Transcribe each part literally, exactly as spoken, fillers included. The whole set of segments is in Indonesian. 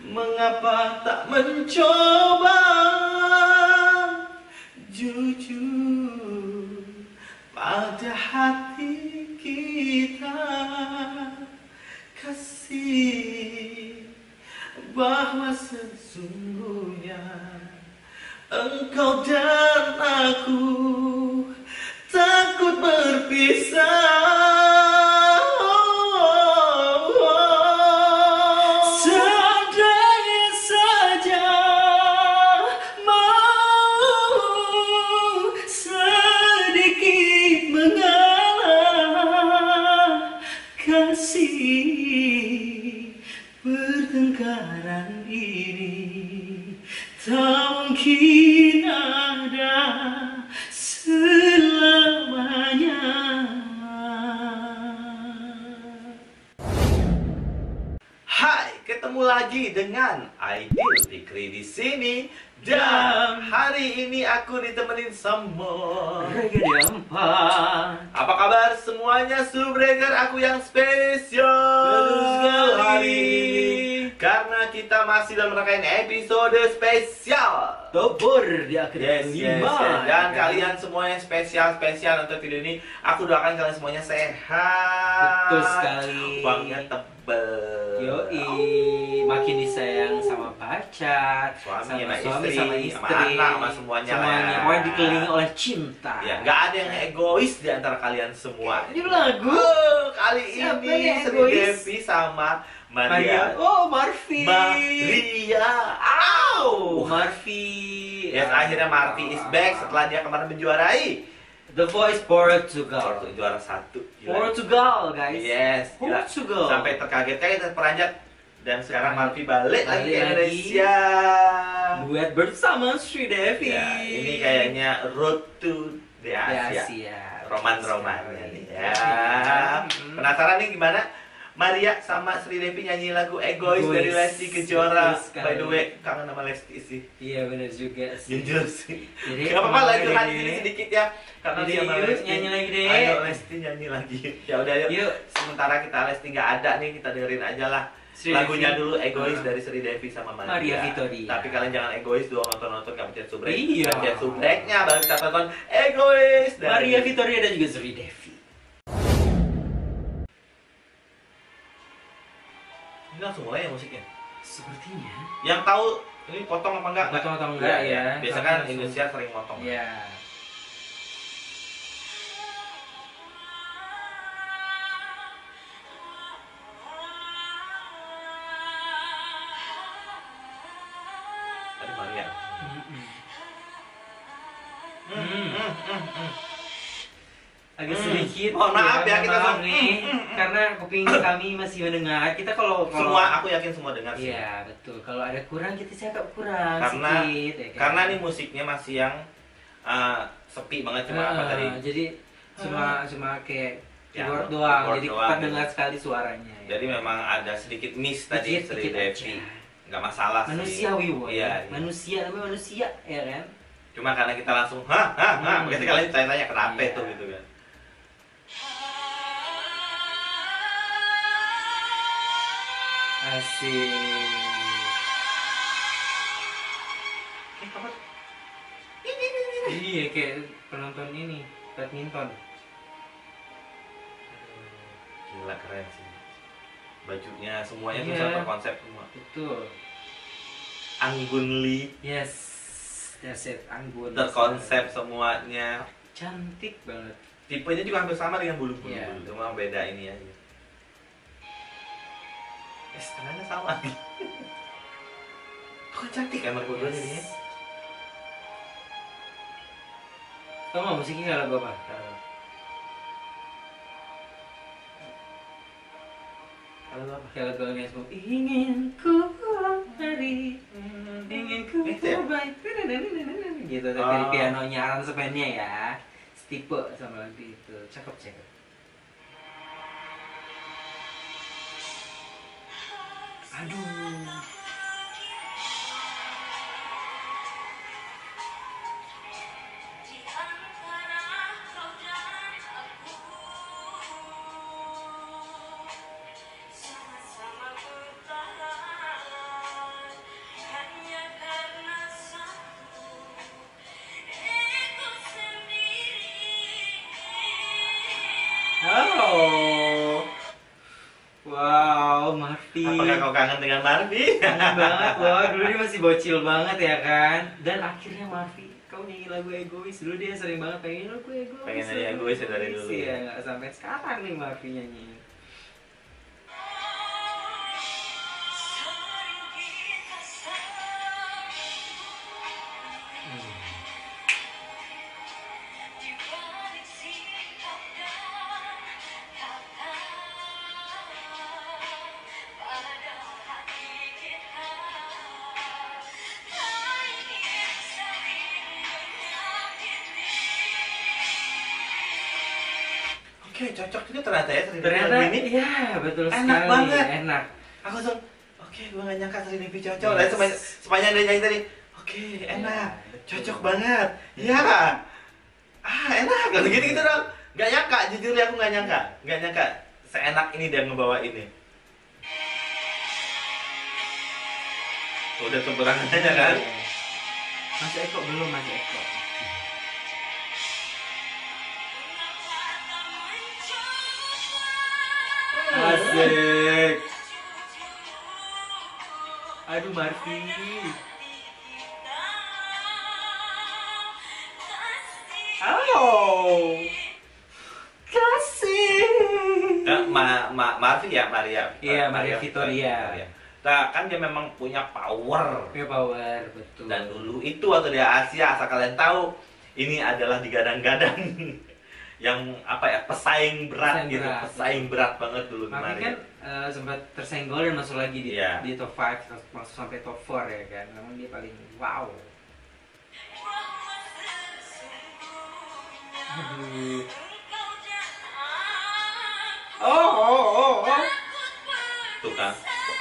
Mengapa tak mencoba jujur pada hati kita, kasih, bahwa sesungguhnya engkau dan aku takut berpisah. Seandainya saja mau sedikit mengalah, kasih, pertengkaran ini tak mungkin ada selamanya. Hai, ketemu lagi dengan Aidil Fikri di sini. Dan hari ini aku ditemenin sama Empat. Apa kabar semuanya, Subreaker aku yang spesial? Betul sekali. Hari ini karena kita masih dalam rangkaian episode spesial Tobor di akhir Yes, yes, lima. yes. Dan kan? kalian semuanya spesial-spesial untuk video ini. Aku doakan kalian semuanya sehat. Betul sekali. Uangnya tebel. Yoi, makin disayang sama pacar, Suami, sama sama suami, istri, sama sama istri, anak, sama semuanya lah semuanya. ya. Pokoknya dikelilingi oleh cinta. Ya, nggak ada yang egois di antara kalian semua. Ini lagu. Oh, kali Siapa ini yang Sri egois? Devi sama Maria. Maria. Oh, Marfi. Maria. Au, Marfi. Yes, akhirnya Marfi is back setelah dia kemarin menjuarai The Voice Portugal. Portu juara satu. Gila. Portugal, guys. Yes, gila. Portugal. Sampai terkaget-kaget terperanjat. Dan sekarang Marfi balik lagi ke Balik lagi. Indonesia. Duet bersama Sri Devi. Ya, ini kayaknya Road to the Di Asia. Asia. Roman-romannya nih ya. Hmm. Penasaran nih gimana Maria sama Sri Devi nyanyi lagu Egois Egois. dari Lesti Kejora. Betul sekali. By the way, kangen sama Lesti sih. Iya, benar juga sih. Jujur sih. Jadi, Gak apa-apa kemana lagu deh? hati ini sedikit ya. Karena Jadi, dia sama yuk, Lesti. nyanyi lagi deh. Ayo Lesti nyanyi lagi. Ya udah yuk. Yuk. Sementara kita Lesti nggak ada nih, kita dengerin aja lah. Sri Lagunya Devi. dulu Egois Ah. dari Sri Devi sama Maria. Maria Vittoria. Tapi kalian jangan egois doang nonton-nonton, gak pencet subrek. Iya. Pencet subreknya baru kita tonton Egois dari Maria Vittoria dan juga Sri Devi. Ini langsung mulai ya musiknya. Sepertinya. Yang tahu ini potong apa enggak? Potong atau enggak ya? Biasa Tapi kan langsung. Indonesia sering potong. Iya. Tadi Maria. Mm-mm. Hmm, hmm, hmm, hmm. Agak Hmm. sedikit. Mohon maaf ya, kita maaf sam- nih, Hmm, hmm, hmm. karena kuping kami masih mendengar. Kita kalau kalau Semua aku yakin semua dengar sih. Iya, betul. Kalau ada kurang kita cakap kurang Karena sedikit ya kan? karena nih musiknya masih yang uh, sepi banget cuma apa Ah, tadi. Jadi cuma cuma kayak Ya, keyboard doang, keyboard jadi doang. terdengar sekali suaranya. ya. Jadi memang ada sedikit miss tadi Sedikit- Sri sedikit Devi. aja. Nggak masalah sih. Manusiawi, woy. Iya, iya. Manusia namanya manusia, ya kan? Cuma karena kita langsung hah hah hah, Hmm. begitu kalian tanya-tanya kenapa Iya. itu gitu kan. Asik. Eh, apa? Iya, kayak penonton ini, badminton. Gila keren sih. Bajunya semuanya tuh Iya. satu konsep semua. Betul. Anggun Lee Yes. That's it, Anggun. terkonsep semuanya. Cantik banget. Tipenya juga hampir sama dengan bulu-bulu, Iya. cuma beda ini aja. Eh, setengahnya sama lagi. Kok cantik kan mereka berdua jadinya? Yes. Tau gak musiknya kayak lagu apa? Kalau apa? Kayak lagu yang semua ingin ku hari, ingin ku Itu ya? baik, gitu. Tapi Oh. di pianonya, aransemennya ya, setipe sama lagu itu, cakep cakep. Aduh. kangen dengan Marfi? Kangen banget loh, dulu dia masih bocil banget ya kan. Dan akhirnya Marfi, kau nyanyi lagu egois. Dulu dia sering banget pengen lagu egois. Pengen nyanyi egois ya dari dulu. Iya, nggak sampai sekarang nih Marfi nyanyi. Oke, cocok juga ternyata ya Sri Devi Ternyata lagu ini. iya betul Enak sekali. banget. Enak. Aku langsung, oke, gue gak nyangka Sri Devi cocok. Yes. Lalu sepanjang, sepanjang dia nyanyi tadi, oke, enak, Ya, cocok banget. Iya. Ah, enak. Kalau gitu-gitu dong. Gak nyangka, jujur ya aku gak nyangka. Gak nyangka seenak ini dia ngebawa ini. Udah temperangannya kan? Mas Eko belum, Mas Eko. Asik. Aduh Marfi. Oh. Kasih. Eh, ma, ma, Marfi ya, Maria. Iya, Maria Vittoria. Nah, kan dia memang punya power. Punya power, betul. Dan dulu itu waktu di Asia, asal kalian tahu, ini adalah digadang-gadang yang apa ya, pesaing berat Pesaing gitu, berat. pesaing berat banget dulu Marfi kemarin. kan eh, sempat tersenggol dan masuk lagi di, Iya. di top lima, masuk sampai top empat ya kan. Namun dia paling wow. Aduh. Oh, oh, oh, oh. Tuh kan.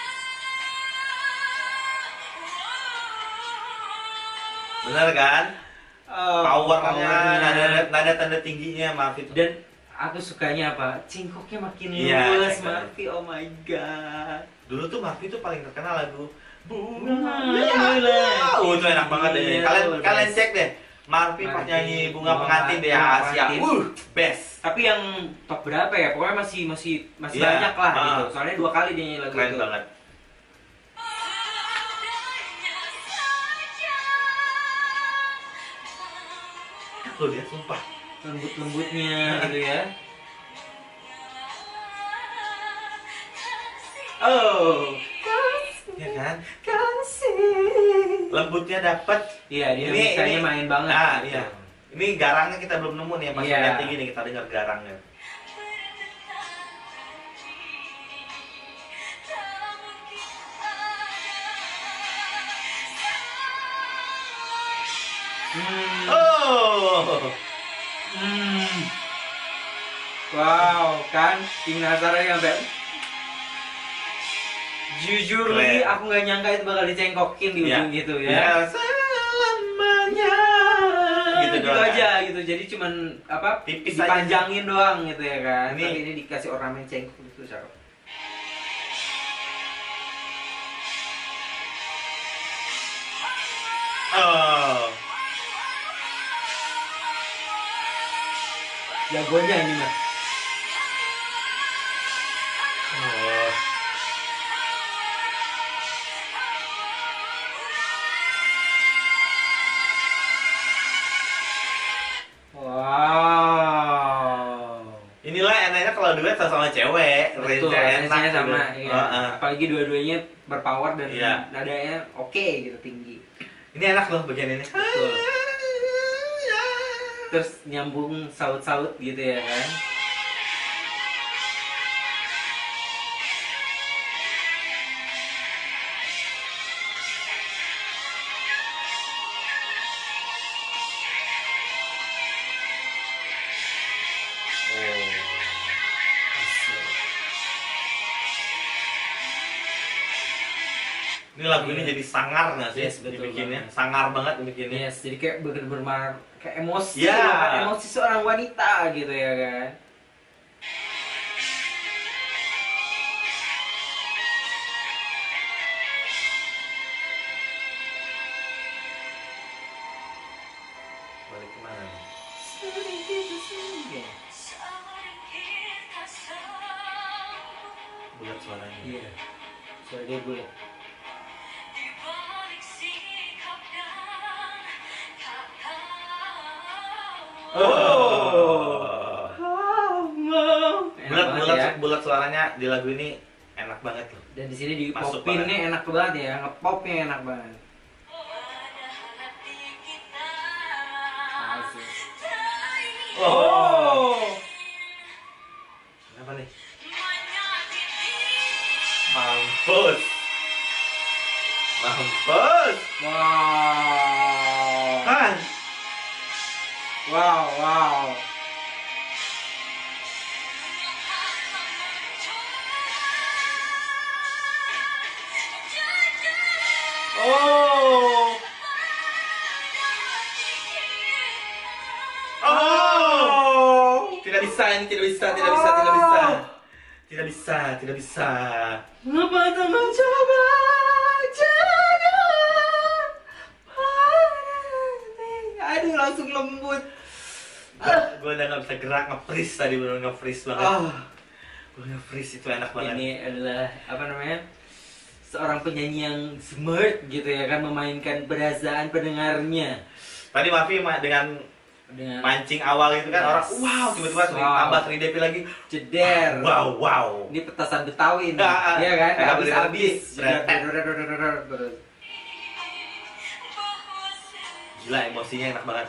Bener kan? Oh, Powernya, powernya. nada, nada tanda tingginya Marfi tuh. Dan aku sukanya apa? Cingkoknya makin Iya, luas, cingkoknya. Marfi. Oh my god. Dulu tuh Marfi tuh paling terkenal lagu Bunga Bunga Melati. Oh, itu enak banget deh. Iya, Kalian best. kalian cek deh. Marfi pas Marfi, nyanyi Bunga Bunga Pengantin deh Bunga Asia. Pengantin. Uh, best. Tapi yang top berapa ya? Pokoknya masih masih masih Iya, banyak lah ah. gitu. Soalnya dua kali dia nyanyi lagu Keren itu. banget. Lo lihat sumpah. Lembut-lembutnya gitu ya. Oh, Ya kan? kasih. Lembutnya dapat. Iya, dia Ini- mixanya ini- main banget. Ah, gitu. iya. Ini garangnya kita belum nemu nih, pas Iya. lihat tinggi nih kita dengar garangnya. Hmm. Oh. Hmm. Wow, kan King Nazarnya sampai jujur Keren. nih aku nggak nyangka itu bakal dicengkokin di Iya. ujung gitu ya. Ya, selamanya. Gitu Gitu, doang, aja kan? gitu. Jadi cuman apa? Tipis aja. dipanjangin doang gitu ya kan. Ini- Tapi ini dikasih ornamen cengkok gitu cakep. Oh. Jagonya ini mah. Oh. Wow. Inilah enaknya kalau duet sama cewek, Betul, range-nya enak range-nya sama. gitu. Iya. Heeh. Apalagi dua-duanya berpower dan Iya. nadanya oke gitu tinggi. Ini enak loh bagian ini. Betul. Terus nyambung saut-saut gitu ya kan. Ini lagu ini jadi sangar nggak sih? Yes, betul dibikinnya, banget. sangar banget dibikinnya. Yes, jadi kayak bener-bener kayak emosi, Iya. ya, emosi seorang wanita gitu ya kan. Balik kemana nih? Bulat suaranya. Iya. Suara dia gue. Oh. Enak Bulat banget bulat ya. bulat suaranya di lagu ini enak banget loh. Dan di sini di Masuk popinnya enak banget ya, ngepopnya enak banget. Asik. Oh. Kenapa nih? Mampus. Mampus. Wow. Kan? Wow, wow. Oh. Oh. Tidak bisa ini, tidak bisa, tidak bisa, tidak bisa. Tidak bisa, tidak bisa. Mengapa tak mencoba jangan berhenti. Aduh, langsung lembut. Gue udah gak bisa gerak, nge-freeze tadi, bener nge-freeze banget. Ah, Gue nge-freeze itu enak banget. ini adalah apa namanya? Seorang penyanyi yang smart gitu ya kan, memainkan perasaan pendengarnya Tadi Mafi ma- dengan dengan mancing awal itu kan, Yes. orang wow, tiba-tiba Wow. tambah tiga D P lagi. jeder. Wow, wow. Ini petasan Betawi nih, Ah, ah. iya kan? Kayak Habis berhenti, habis. beretet. Terus. Gila, emosinya enak banget.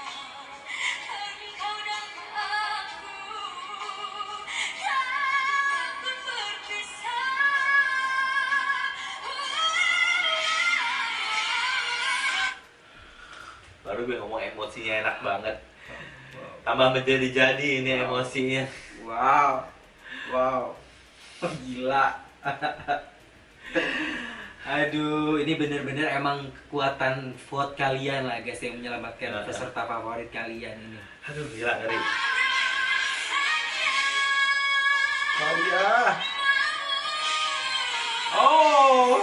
Baru gue ngomong emosinya enak banget. Tambah menjadi-jadi ini emosinya. Wow, wow, oh, gila. Aduh, ini bener-bener emang kekuatan vote kalian lah guys yang menyelamatkan Nah. peserta favorit kalian ini. Aduh, gila ngeri. Maria. Oh.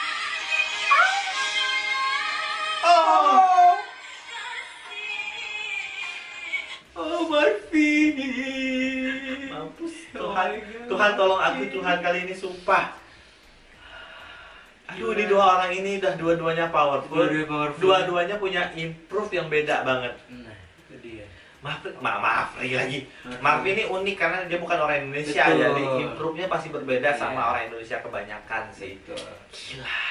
Oh. Oh, Marfi. Mampus Tuhan. Tuhan tolong aku Tuhan kali ini sumpah. Aduh, ini dua orang ini udah dua-duanya powerful. Dua-duanya powerful. Dua-duanya punya improve yang beda banget. Nah, itu dia. Maaf, ma maaf Ri lagi. Maaf. Maaf ini unik karena dia bukan orang Indonesia, Betul. jadi improve-nya pasti berbeda Iya. sama orang Indonesia kebanyakan sih. Betul. Gila.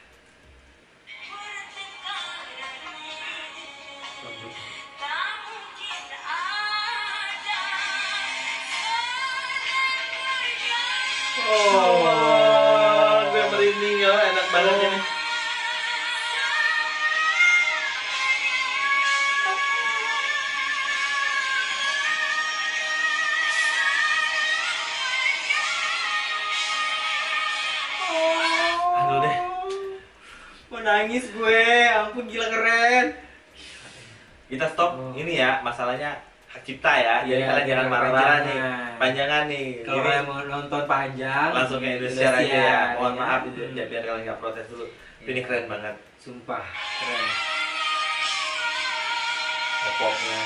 Oh, gue merinding ya, enak banget ini. Aduh deh. Mau nangis gue, ampun gila keren. Kita stop Oh. ini ya, masalahnya hak cipta ya. Jadi Iya, kalian jangan jangan marah-marah nih. panjangan. Panjangan nih. Kalau Ini kalian mau nonton panjang, langsung ke Indonesia aja ya. Mohon ya. maaf Hmm. ya, biar kalian nggak protes dulu. Ini Iya. keren banget. Sumpah, keren. Pop-popnya.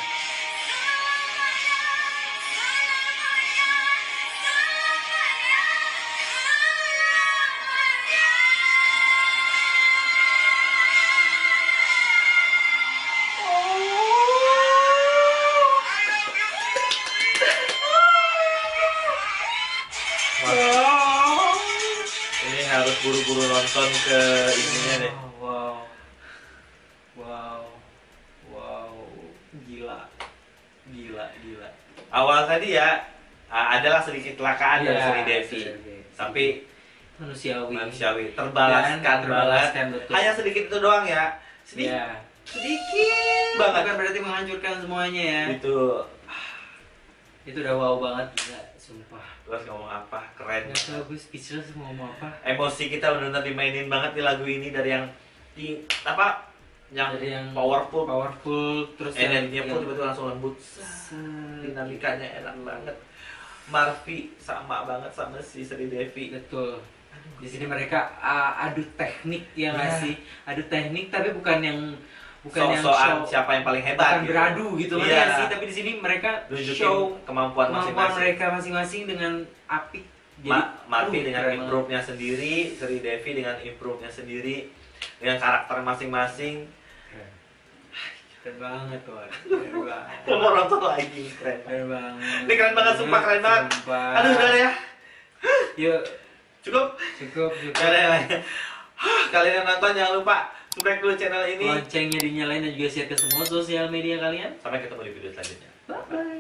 Wah, ini harus buru-buru nonton ke ininya deh. Wow, wow, wow, gila, gila, gila. Awal tadi ya a- adalah sedikit kecelakaan dari Iya, Sri Devi, Sri. tapi Manusiawi. manusiawi terbalaskan Dan banget. terbalaskan, betul. Hanya sedikit itu doang ya, sedikit Iya. sedikit banget. Bukan berarti menghancurkan semuanya ya. Itu Itu udah wow banget, gila, sumpah. terus ngomong apa keren. Gak tau gue speechless mau ngomong apa. Emosi kita benar-benar dimainin banget di lagu ini dari yang di apa yang, Dari yang powerful, powerful, terus yang- energinya pun yang- tiba-tiba langsung lembut. Set. Dinamikanya enak banget. Marvi sama banget sama si Sri Devi. Betul. Di sini mereka uh, adu teknik ya nggak Iya. sih? Adu teknik tapi bukan yang bukan yang Sok-sokan show, siapa yang paling hebat bukan gitu. beradu gitu kan Iya. ya sih? Tapi di sini mereka Nunjukin show kemampuan kemampuan masing-masing. mereka masing-masing dengan apik Ma Marvi uh, dengan keren improve-nya sendiri, Sri Devi dengan improve-nya sendiri, dengan karakter masing-masing. Keren. Keren banget tuh. Keren banget. Kalau mau nonton lagi keren. Keren banget. Ini keren banget, sumpah keren banget. Sumpah. Aduh, udah ya. Yuk, Cukup? cukup, cukup. Gak ada yang lain. Kalian yang nonton jangan lupa subscribe dulu channel ini. Loncengnya dinyalain dan juga share ke semua sosial media kalian. Sampai ketemu di video selanjutnya. Bye bye.